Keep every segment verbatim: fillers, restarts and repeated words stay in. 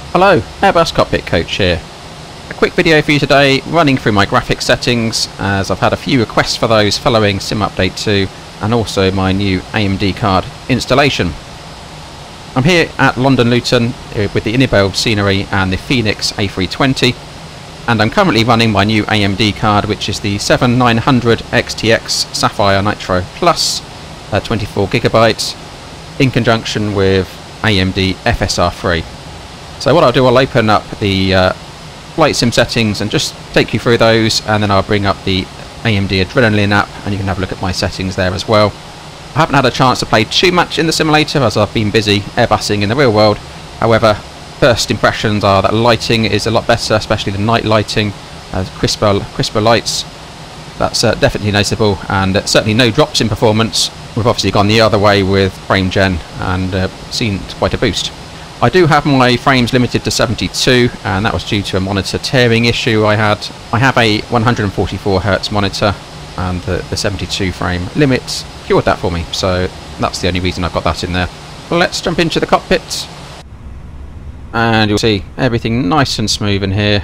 Hello, Airbus Cockpit Coach here. A quick video for you today, running through my graphics settings, as I've had a few requests for those following Sim Update two and also my new A M D card installation. I'm here at London Luton with the Inibel scenery and the Phoenix A three twenty, and I'm currently running my new A M D card, which is the seven nine hundred X T X Sapphire Nitro Plus, uh, twenty-four gigabytes, in conjunction with A M D F S R three. So what I'll do, I'll open up the uh, flight sim settings and just take you through those, and then I'll bring up the A M D Adrenaline app and you can have a look at my settings there as well. I haven't had a chance to play too much in the simulator as I've been busy airbusing in the real world. However, first impressions are that lighting is a lot better, especially the night lighting, uh, crisper, crisper lights. That's uh, definitely noticeable, and uh, certainly no drops in performance. We've obviously gone the other way with frame gen and uh, seen quite a boost. I do have my frames limited to seventy-two, and that was due to a monitor tearing issue I had. I have a one hundred forty-four hertz monitor, and the, the seventy-two frame limit cured that for me, so that's the only reason I've got that in there. Let's jump into the cockpit, and you'll see everything nice and smooth in here.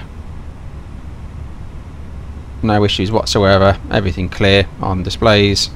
No issues whatsoever, everything clear on displays.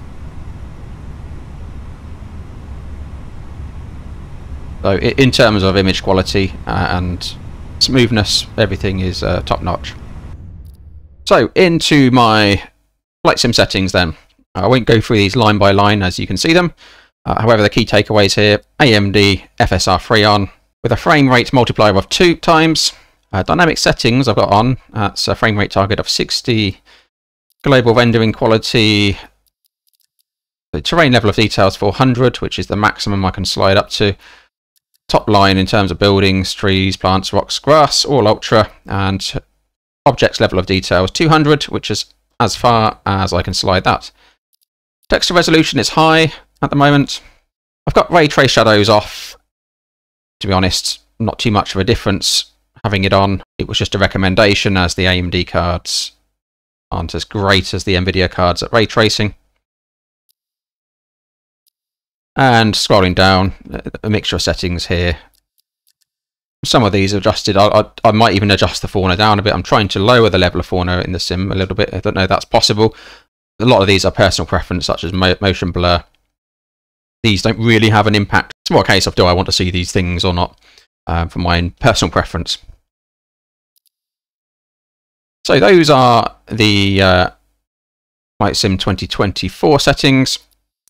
So in terms of image quality and smoothness, everything is uh, top notch. So into my flight sim settings then. I won't go through these line by line as you can see them. Uh, however, the key takeaways here: A M D F S R three on with a frame rate multiplier of two times. Uh, dynamic settings I've got on. That's a frame rate target of sixty. Global rendering quality. The terrain level of details four hundred, which is the maximum I can slide up to. Top line in terms of buildings, trees, plants, rocks, grass, all ultra, and objects level of details two hundred, which is as far as I can slide that. Texture resolution is high at the moment. I've got ray trace shadows off. To be honest, not too much of a difference having it on. It was just a recommendation, as the A M D cards aren't as great as the Nvidia cards at ray tracing. And scrolling down, a mixture of settings here. Some of these are adjusted. I, I, I might even adjust the fauna down a bit. I'm trying to lower the level of fauna in the sim a little bit. I don't know if that's possible. A lot of these are personal preference, such as mo motion blur. These don't really have an impact. It's more a case of, do I want to see these things or not, uh, for my personal preference. So those are the uh, Flight Sim twenty twenty-four settings.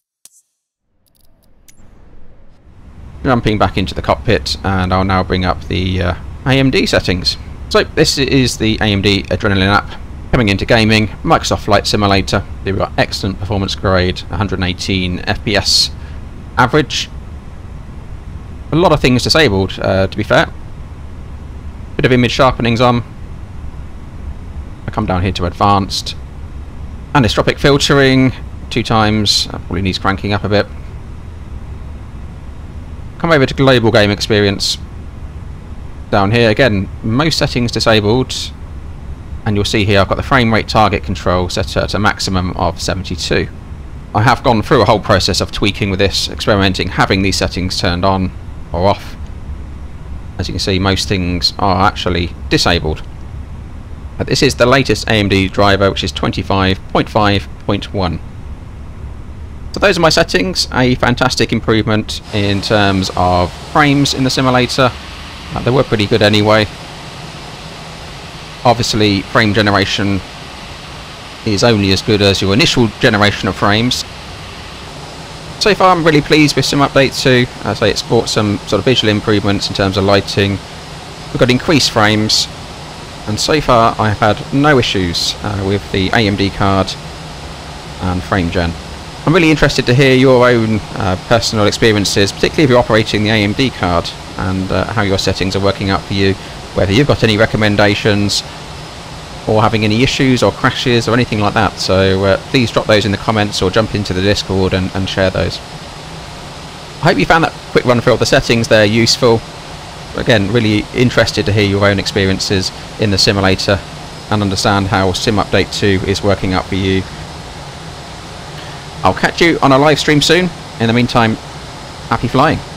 Jumping back into the cockpit, and I'll now bring up the uh, A M D settings. So this is the A M D Adrenaline app. Coming into gaming, Microsoft Flight Simulator. We've got excellent performance grade, one hundred eighteen F P S average. A lot of things disabled, uh, to be fair. Bit of image sharpening's on. I come down here to advanced. Anisotropic filtering, two times. That probably needs cranking up a bit. Come over to global game experience. Down here again, most settings disabled, and you'll see here I've got the frame rate target control set at a maximum of seventy-two. I have gone through a whole process of tweaking with this, experimenting, having these settings turned on or off. As you can see, most things are actually disabled. But this is the latest A M D driver, which is twenty-five point five point one. So those are my settings. A fantastic improvement in terms of frames in the simulator. Uh, they were pretty good anyway. Obviously, frame generation is only as good as your initial generation of frames. So far, I'm really pleased with Sim Update two. As I say, it's brought some sort of visual improvements in terms of lighting. We've got increased frames, and so far I have had no issues uh, with the A M D card and frame gen. I'm really interested to hear your own uh, personal experiences, particularly if you're operating the A M D card, and uh, how your settings are working out for you, whether you've got any recommendations or having any issues or crashes or anything like that. So uh, please drop those in the comments or jump into the Discord and, and share those. I hope you found that quick run through of the settings there useful. Again, really interested to hear your own experiences in the simulator and understand how Sim Update two is working out for you. I'll catch you on a live stream soon. In the meantime, happy flying.